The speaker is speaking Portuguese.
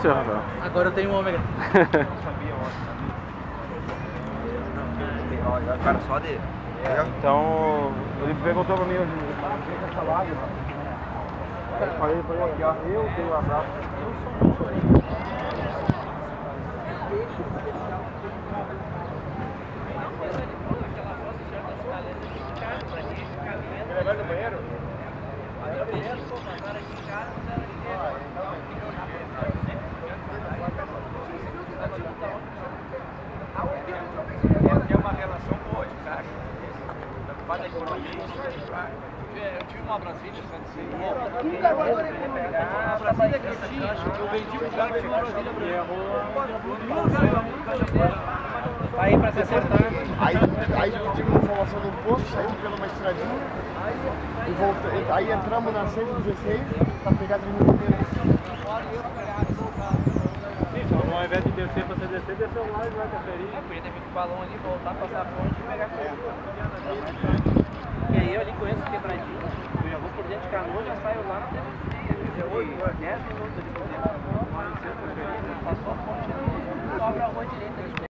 seu, Rafael? Agora eu tenho um ômega. Cara, só dele. Então, ele perguntou pra mim hoje, essa lágrima. Eu falei pra ele aqui, ó, eu tenho abraço. Ele vai no banheiro? Tem uma relação boa de caixa. Faz a economia. Eu tive uma Brasília, a Brasília que eu tinha, eu vendi pro cara que tinha uma Brasília branca. Aí pra se acertar. Aí pedimos uma informação no posto, saímos pela uma estradinha e voltamos. Aí entramos na 116 pra pegar de novo. Então, ao invés de descer pra você descer, desceu lá e vai conferir. Podia ter vindo com o balão ali, voltar, passar a ponte e pegar fogo. E aí eu ali conheço o quebradinho, eu já vou por dentro de Canoa, já saio lá, 10 minutos de por dentro. Passou a ponte ali, sobra a rua direita ali.